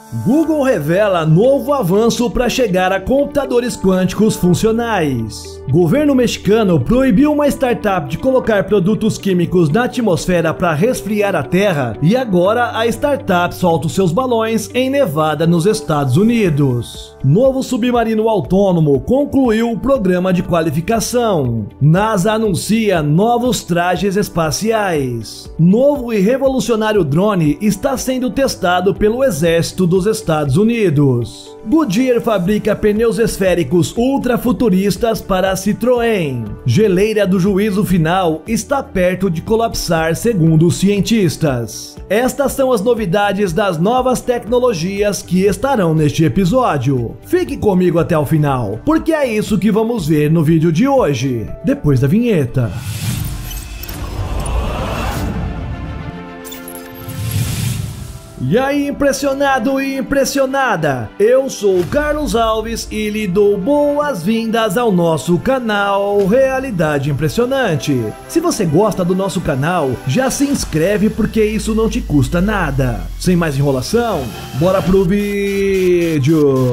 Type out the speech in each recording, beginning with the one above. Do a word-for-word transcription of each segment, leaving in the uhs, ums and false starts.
Google revela novo avanço para chegar a computadores quânticos funcionais. Governo mexicano proibiu uma startup de colocar produtos químicos na atmosfera para resfriar a Terra e agora a startup solta os seus balões em Nevada, nos Estados Unidos. Novo submarino autônomo concluiu o programa de qualificação. NASA anuncia novos trajes espaciais. Novo e revolucionário drone está sendo testado pelo exército dos Estados Unidos. Goodyear fabrica pneus esféricos ultrafuturistas para a Citroën. Geleira do juízo final está perto de colapsar, segundo os cientistas. Estas são as novidades das novas tecnologias que estarão neste episódio. Fique comigo até o final, porque é isso que vamos ver no vídeo de hoje, depois da vinheta. E aí, impressionado e impressionada? Eu sou o Carlos Alves e lhe dou boas-vindas ao nosso canal Realidade Impressionante. Se você gosta do nosso canal, já se inscreve porque isso não te custa nada. Sem mais enrolação, bora pro vídeo!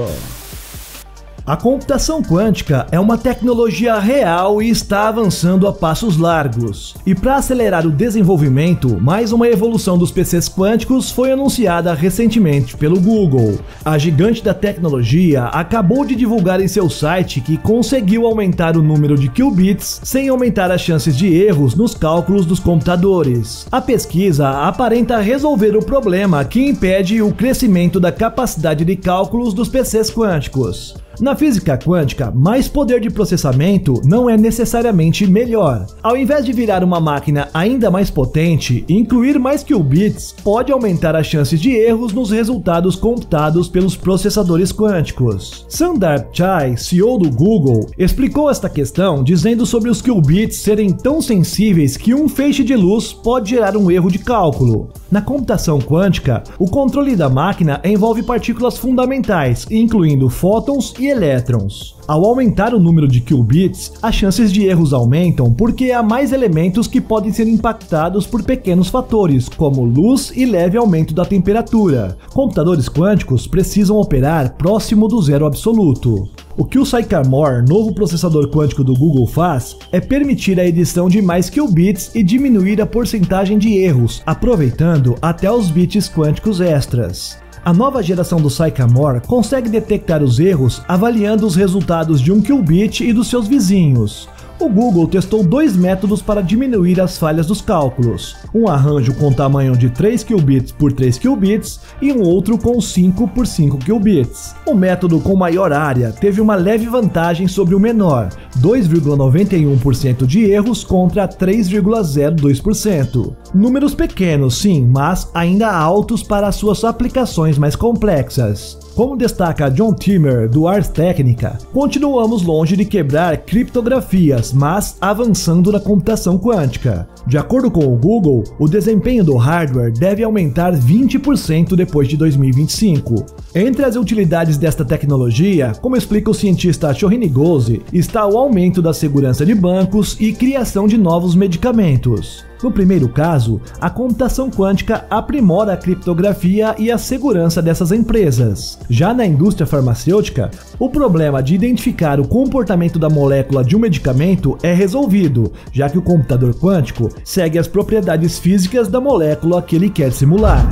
A computação quântica é uma tecnologia real e está avançando a passos largos. E para acelerar o desenvolvimento, mais uma evolução dos P Cs quânticos foi anunciada recentemente pelo Google. A gigante da tecnologia acabou de divulgar em seu site que conseguiu aumentar o número de qubits sem aumentar as chances de erros nos cálculos dos computadores. A pesquisa aparenta resolver o problema que impede o crescimento da capacidade de cálculos dos P Cs quânticos. Na física quântica, mais poder de processamento não é necessariamente melhor. Ao invés de virar uma máquina ainda mais potente, incluir mais qubits pode aumentar as chances de erros nos resultados computados pelos processadores quânticos. Sundar Pichai, C E O do Google, explicou esta questão dizendo sobre os qubits serem tão sensíveis que um feixe de luz pode gerar um erro de cálculo. Na computação quântica, o controle da máquina envolve partículas fundamentais, incluindo fótons e elétrons. Ao aumentar o número de qubits, as chances de erros aumentam porque há mais elementos que podem ser impactados por pequenos fatores, como luz e leve aumento da temperatura. Computadores quânticos precisam operar próximo do zero absoluto. O que o Sycamore, novo processador quântico do Google, faz é permitir a edição de mais qubits e diminuir a porcentagem de erros, aproveitando até os bits quânticos extras. A nova geração do Sycamore consegue detectar os erros avaliando os resultados de um qubit e dos seus vizinhos. O Google testou dois métodos para diminuir as falhas dos cálculos, um arranjo com tamanho de três qubits por três qubits e um outro com cinco por cinco qubits. O método com maior área teve uma leve vantagem sobre o menor, dois vírgula noventa e um por cento de erros contra três vírgula zero dois por cento. Números pequenos, sim, mas ainda altos para suas aplicações mais complexas. Como destaca John Timmer, do Ars Technica, continuamos longe de quebrar criptografias, mas avançando na computação quântica. De acordo com o Google, o desempenho do hardware deve aumentar vinte por cento depois de dois mil e vinte e cinco. Entre as utilidades desta tecnologia, como explica o cientista Shohei Gozi, está o aumento da segurança de bancos e criação de novos medicamentos. No primeiro caso, a computação quântica aprimora a criptografia e a segurança dessas empresas. Já na indústria farmacêutica, o problema de identificar o comportamento da molécula de um medicamento é resolvido, já que o computador quântico segue as propriedades físicas da molécula que ele quer simular.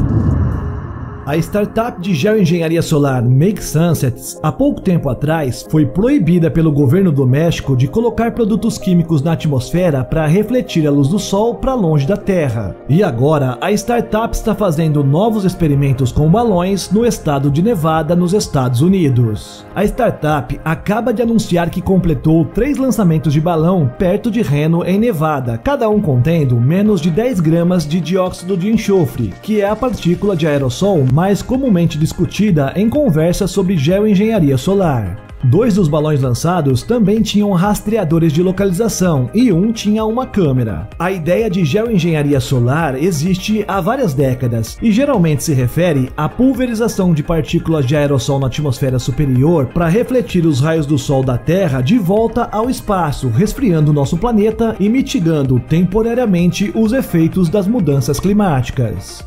A startup de geoengenharia solar Make Sunsets, há pouco tempo atrás, foi proibida pelo governo do México de colocar produtos químicos na atmosfera para refletir a luz do sol para longe da Terra. E agora, a startup está fazendo novos experimentos com balões no estado de Nevada, nos Estados Unidos. A startup acaba de anunciar que completou três lançamentos de balão perto de Reno, em Nevada, cada um contendo menos de dez gramas de dióxido de enxofre, que é a partícula de aerossol mais comumente discutida em conversas sobre geoengenharia solar. Dois dos balões lançados também tinham rastreadores de localização e um tinha uma câmera. A ideia de geoengenharia solar existe há várias décadas e geralmente se refere à pulverização de partículas de aerossol na atmosfera superior para refletir os raios do Sol da Terra de volta ao espaço, resfriando nosso planeta e mitigando temporariamente os efeitos das mudanças climáticas.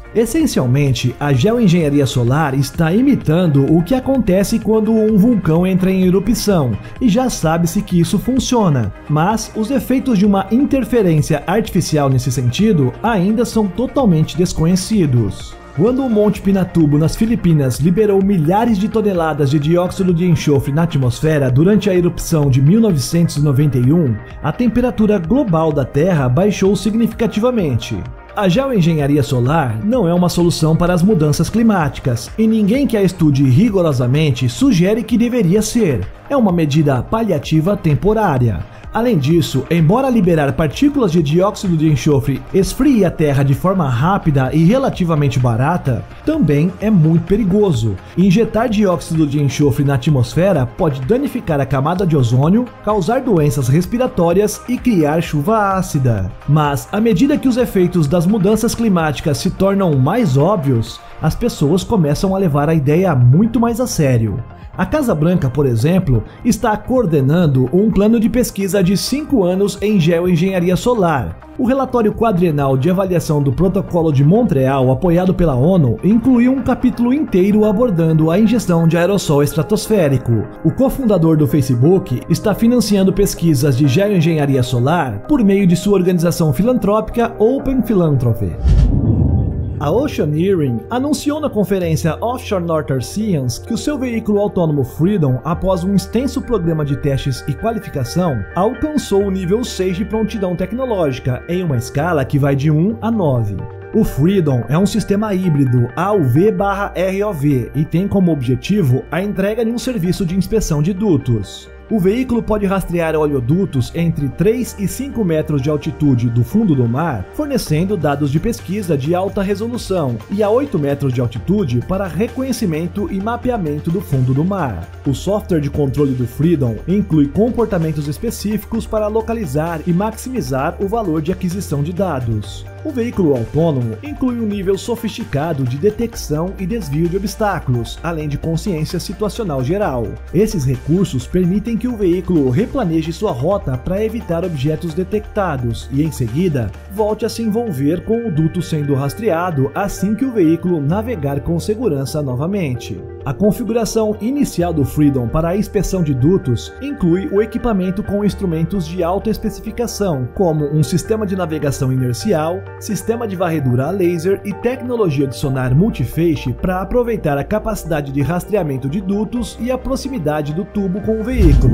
Essencialmente, a geoengenharia solar está imitando o que acontece quando um vulcão entra em erupção, e já sabe-se que isso funciona, mas os efeitos de uma interferência artificial nesse sentido ainda são totalmente desconhecidos. Quando o Monte Pinatubo, nas Filipinas, liberou milhares de toneladas de dióxido de enxofre na atmosfera durante a erupção de mil novecentos e noventa e um, a temperatura global da Terra baixou significativamente. A geoengenharia solar não é uma solução para as mudanças climáticas, e ninguém que a estude rigorosamente sugere que deveria ser. É uma medida paliativa temporária. Além disso, embora liberar partículas de dióxido de enxofre esfrie a Terra de forma rápida e relativamente barata, também é muito perigoso. Injetar dióxido de enxofre na atmosfera pode danificar a camada de ozônio, causar doenças respiratórias e criar chuva ácida. Mas, à medida que os efeitos das mudanças climáticas se tornam mais óbvios, as pessoas começam a levar a ideia muito mais a sério. A Casa Branca, por exemplo, está coordenando um plano de pesquisa de cinco anos em geoengenharia solar. O relatório quadrienal de avaliação do Protocolo de Montreal, apoiado pela ONU, incluiu um capítulo inteiro abordando a ingestão de aerossol estratosférico. O cofundador do Facebook está financiando pesquisas de geoengenharia solar por meio de sua organização filantrópica Open Philanthropy. A Oceaneering anunciou na conferência Offshore North Oceans que o seu veículo autônomo Freedom, após um extenso programa de testes e qualificação, alcançou o nível seis de prontidão tecnológica, em uma escala que vai de um a nove. O Freedom é um sistema híbrido A U V barra R O V e tem como objetivo a entrega de um serviço de inspeção de dutos. O veículo pode rastrear oleodutos entre três e cinco metros de altitude do fundo do mar, fornecendo dados de pesquisa de alta resolução, e a oito metros de altitude para reconhecimento e mapeamento do fundo do mar. O software de controle do Freedom inclui comportamentos específicos para localizar e maximizar o valor de aquisição de dados. O veículo autônomo inclui um nível sofisticado de detecção e desvio de obstáculos, além de consciência situacional geral. Esses recursos permitem que o veículo replaneje sua rota para evitar objetos detectados e, em seguida, volte a se envolver com o duto sendo rastreado assim que o veículo navegar com segurança novamente. A configuração inicial do Freedom para a inspeção de dutos inclui o equipamento com instrumentos de alta especificação, como um sistema de navegação inercial, sistema de varredura a laser e tecnologia de sonar multifeixe para aproveitar a capacidade de rastreamento de dutos e a proximidade do tubo com o veículo.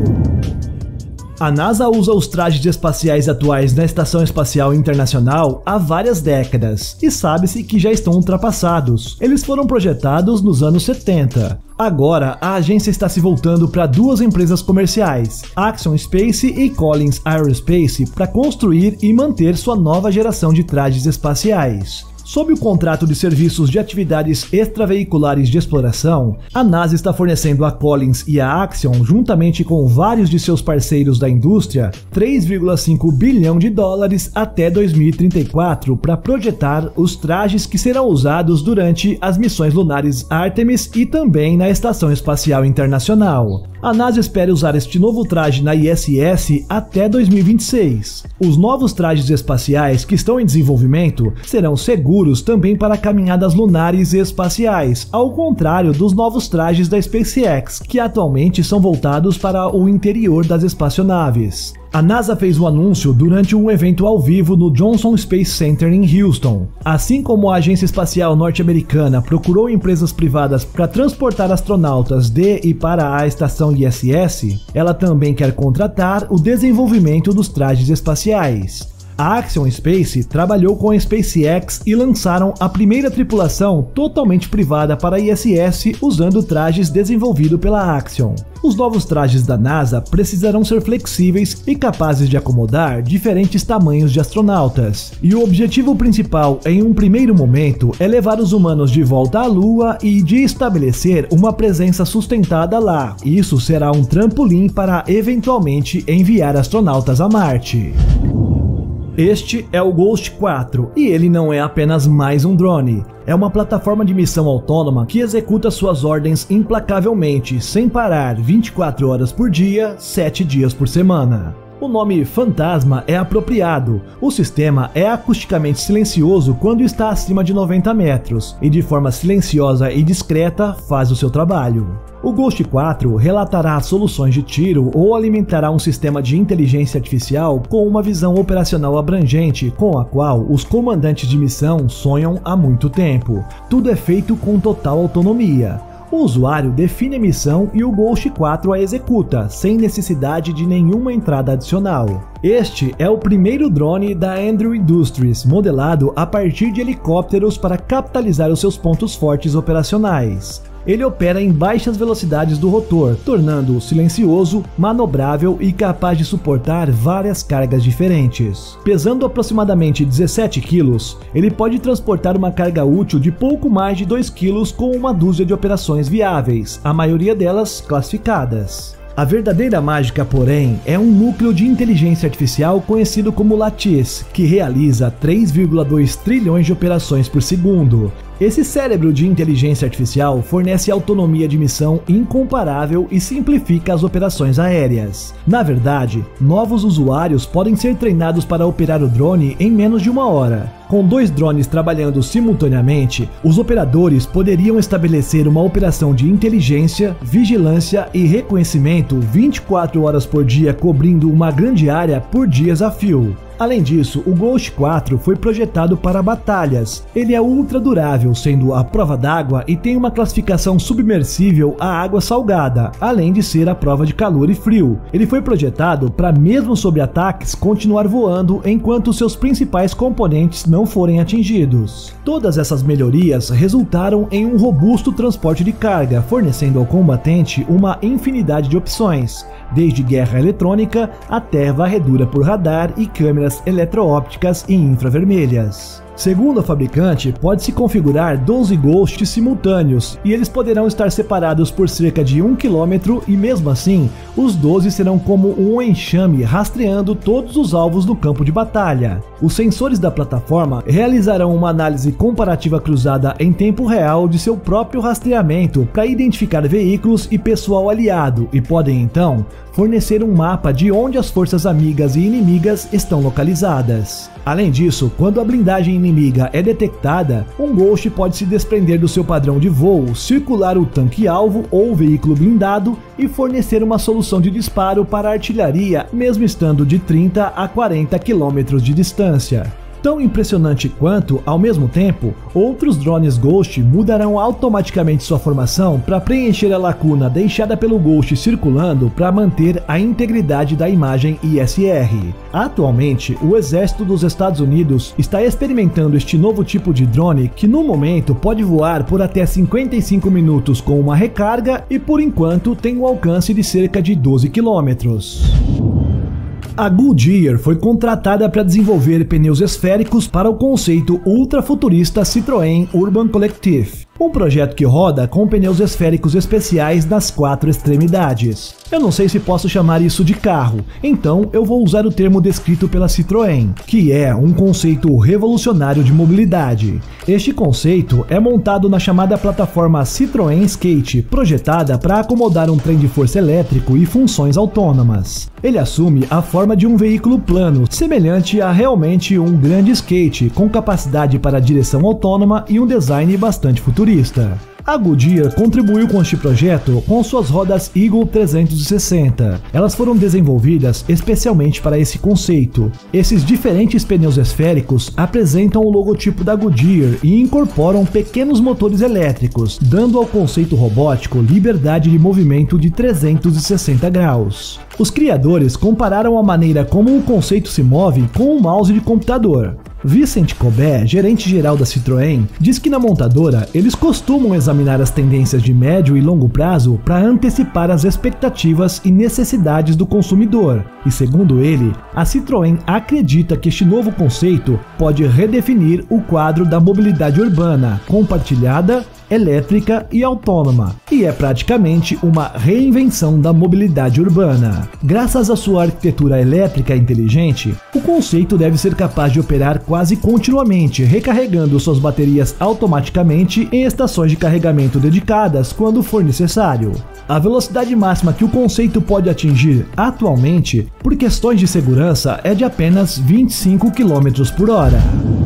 A NASA usa os trajes espaciais atuais na Estação Espacial Internacional há várias décadas, e sabe-se que já estão ultrapassados. Eles foram projetados nos anos setenta. Agora, a agência está se voltando para duas empresas comerciais, Axiom Space e Collins Aerospace, para construir e manter sua nova geração de trajes espaciais. Sob o contrato de serviços de atividades extraveiculares de exploração, a NASA está fornecendo a Collins e a Axiom, juntamente com vários de seus parceiros da indústria, três vírgula cinco bilhão de dólares até dois mil e trinta e quatro para projetar os trajes que serão usados durante as missões lunares Artemis e também na Estação Espacial Internacional. A NASA espera usar este novo traje na I S S até dois mil e vinte e seis. Os novos trajes espaciais que estão em desenvolvimento serão seguros também para caminhadas lunares e espaciais, ao contrário dos novos trajes da SpaceX, que atualmente são voltados para o interior das espaçonaves. A NASA fez o anúncio durante um evento ao vivo no Johnson Space Center em Houston. Assim como a Agência Espacial Norte-Americana procurou empresas privadas para transportar astronautas de e para a estação I S S, ela também quer contratar o desenvolvimento dos trajes espaciais. A Axiom Space trabalhou com a SpaceX e lançaram a primeira tripulação totalmente privada para a I S S usando trajes desenvolvidos pela Axiom. Os novos trajes da NASA precisarão ser flexíveis e capazes de acomodar diferentes tamanhos de astronautas. E o objetivo principal em um primeiro momento é levar os humanos de volta à Lua e de estabelecer uma presença sustentada lá. Isso será um trampolim para eventualmente enviar astronautas a Marte. Este é o Ghost quatro, e ele não é apenas mais um drone. É uma plataforma de missão autônoma que executa suas ordens implacavelmente, sem parar, vinte e quatro horas por dia, sete dias por semana. O nome Fantasma é apropriado. O sistema é acusticamente silencioso quando está acima de noventa metros e de forma silenciosa e discreta faz o seu trabalho. O Ghost quatro relatará soluções de tiro ou alimentará um sistema de inteligência artificial com uma visão operacional abrangente com a qual os comandantes de missão sonham há muito tempo. Tudo é feito com total autonomia. O usuário define a missão e o Ghost quatro a executa, sem necessidade de nenhuma entrada adicional. Este é o primeiro drone da Andrew Industries, modelado a partir de helicópteros para capitalizar os seus pontos fortes operacionais. Ele opera em baixas velocidades do rotor, tornando-o silencioso, manobrável e capaz de suportar várias cargas diferentes. Pesando aproximadamente dezessete quilos, ele pode transportar uma carga útil de pouco mais de dois quilos com uma dúzia de operações viáveis, a maioria delas classificadas. A verdadeira mágica, porém, é um núcleo de inteligência artificial conhecido como Lattice, que realiza três vírgula dois trilhões de operações por segundo. Esse cérebro de inteligência artificial fornece autonomia de missão incomparável e simplifica as operações aéreas. Na verdade, novos usuários podem ser treinados para operar o drone em menos de uma hora. Com dois drones trabalhando simultaneamente, os operadores poderiam estabelecer uma operação de inteligência, vigilância e reconhecimento vinte e quatro horas por dia, cobrindo uma grande área por dias a fio. Além disso, o Ghost quatro foi projetado para batalhas. Ele é ultra durável, sendo à prova d'água e tem uma classificação submersível à água salgada, além de ser à prova de calor e frio. Ele foi projetado para, mesmo sob ataques, continuar voando enquanto seus principais componentes não forem atingidos. Todas essas melhorias resultaram em um robusto transporte de carga, fornecendo ao combatente uma infinidade de opções, desde guerra eletrônica até varredura por radar e câmeras eletroópticas e infravermelhas. Segundo a fabricante, pode-se configurar doze Ghosts simultâneos e eles poderão estar separados por cerca de um quilômetro e mesmo assim, os doze serão como um enxame rastreando todos os alvos no campo de batalha. Os sensores da plataforma realizarão uma análise comparativa cruzada em tempo real de seu próprio rastreamento para identificar veículos e pessoal aliado e podem então fornecer um mapa de onde as forças amigas e inimigas estão localizadas. Além disso, quando a blindagem inimiga é detectada, um Ghost pode se desprender do seu padrão de voo, circular o tanque-alvo ou veículo blindado e fornecer uma solução de disparo para a artilharia, mesmo estando de trinta a quarenta quilômetros de distância. Tão impressionante quanto, ao mesmo tempo, outros drones Ghost mudarão automaticamente sua formação para preencher a lacuna deixada pelo Ghost circulando para manter a integridade da imagem I S R. Atualmente, o exército dos Estados Unidos está experimentando este novo tipo de drone que no momento pode voar por até cinquenta e cinco minutos com uma recarga e por enquanto tem um alcance de cerca de doze quilômetros. A Goodyear foi contratada para desenvolver pneus esféricos para o conceito ultrafuturista Citroën Urban Collective, um projeto que roda com pneus esféricos especiais nas quatro extremidades. Eu não sei se posso chamar isso de carro, então eu vou usar o termo descrito pela Citroën, que é um conceito revolucionário de mobilidade. Este conceito é montado na chamada plataforma Citroën Skate, projetada para acomodar um trem de força elétrico e funções autônomas. Ele assume a forma de um veículo plano, semelhante a realmente um grande skate, com capacidade para direção autônoma e um design bastante futurista. A Goodyear contribuiu com este projeto com suas rodas Eagle trezentos e sessenta. Elas foram desenvolvidas especialmente para esse conceito. Esses diferentes pneus esféricos apresentam o logotipo da Goodyear e incorporam pequenos motores elétricos, dando ao conceito robótico liberdade de movimento de trezentos e sessenta graus. Os criadores compararam a maneira como o conceito se move com um mouse de computador. Vicente Cobé, gerente-geral da Citroën, diz que na montadora eles costumam examinar as tendências de médio e longo prazo para antecipar as expectativas e necessidades do consumidor. E segundo ele, a Citroën acredita que este novo conceito pode redefinir o quadro da mobilidade urbana, compartilhada, elétrica e autônoma, e é praticamente uma reinvenção da mobilidade urbana. Graças à sua arquitetura elétrica inteligente, o conceito deve ser capaz de operar quase continuamente, recarregando suas baterias automaticamente em estações de carregamento dedicadas quando for necessário. A velocidade máxima que o conceito pode atingir atualmente, por questões de segurança, é de apenas vinte e cinco quilômetros por hora.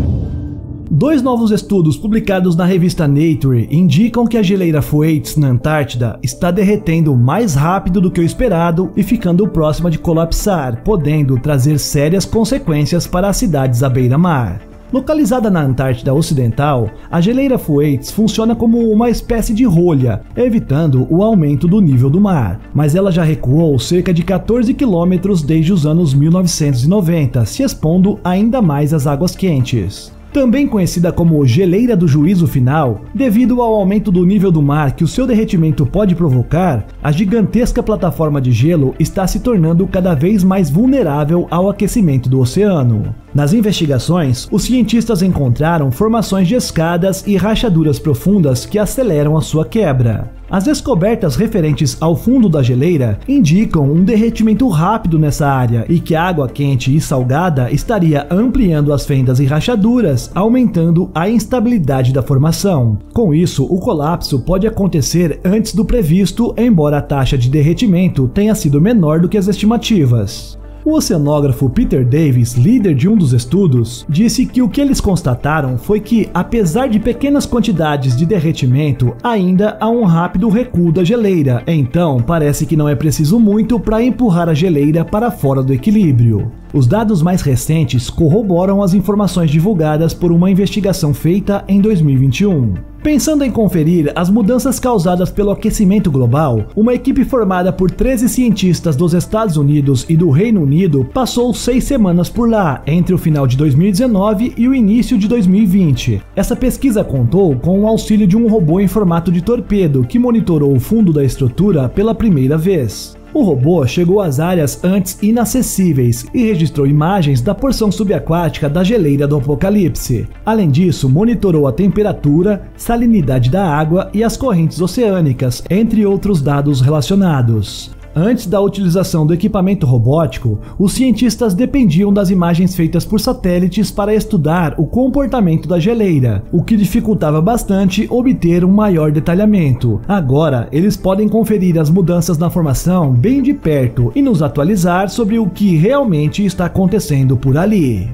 Dois novos estudos publicados na revista Nature indicam que a geleira Thwaites na Antártida está derretendo mais rápido do que o esperado e ficando próxima de colapsar, podendo trazer sérias consequências para as cidades à beira-mar. Localizada na Antártida Ocidental, a geleira Thwaites funciona como uma espécie de rolha, evitando o aumento do nível do mar, mas ela já recuou cerca de quatorze quilômetros desde os anos mil novecentos e noventa, se expondo ainda mais às águas quentes. Também conhecida como geleira do juízo final, devido ao aumento do nível do mar que o seu derretimento pode provocar, a gigantesca plataforma de gelo está se tornando cada vez mais vulnerável ao aquecimento do oceano. Nas investigações, os cientistas encontraram formações de escadas e rachaduras profundas que aceleram a sua quebra. As descobertas referentes ao fundo da geleira indicam um derretimento rápido nessa área e que a água quente e salgada estaria ampliando as fendas e rachaduras, aumentando a instabilidade da formação. Com isso, o colapso pode acontecer antes do previsto, embora a taxa de derretimento tenha sido menor do que as estimativas. O oceanógrafo Peter Davis, líder de um dos estudos, disse que o que eles constataram foi que, apesar de pequenas quantidades de derretimento, ainda há um rápido recuo da geleira, então parece que não é preciso muito para empurrar a geleira para fora do equilíbrio. Os dados mais recentes corroboram as informações divulgadas por uma investigação feita em dois mil e vinte e um. Pensando em conferir as mudanças causadas pelo aquecimento global, uma equipe formada por treze cientistas dos Estados Unidos e do Reino Unido passou seis semanas por lá, entre o final de dois mil e dezenove e o início de dois mil e vinte. Essa pesquisa contou com o auxílio de um robô em formato de torpedo que monitorou o fundo da estrutura pela primeira vez. O robô chegou às áreas antes inacessíveis e registrou imagens da porção subaquática da geleira do Apocalipse. Além disso, monitorou a temperatura, salinidade da água e as correntes oceânicas, entre outros dados relacionados. Antes da utilização do equipamento robótico, os cientistas dependiam das imagens feitas por satélites para estudar o comportamento da geleira, o que dificultava bastante obter um maior detalhamento. Agora, eles podem conferir as mudanças na formação bem de perto e nos atualizar sobre o que realmente está acontecendo por ali.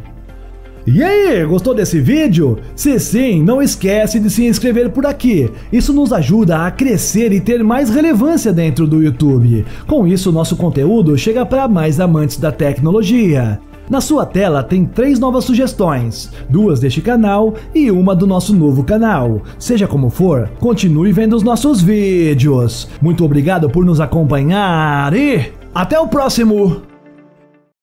E aí, gostou desse vídeo? Se sim, não esquece de se inscrever por aqui. Isso nos ajuda a crescer e ter mais relevância dentro do YouTube. Com isso, nosso conteúdo chega para mais amantes da tecnologia. Na sua tela tem três novas sugestões, duas deste canal e uma do nosso novo canal. Seja como for, continue vendo os nossos vídeos. Muito obrigado por nos acompanhar e até o próximo!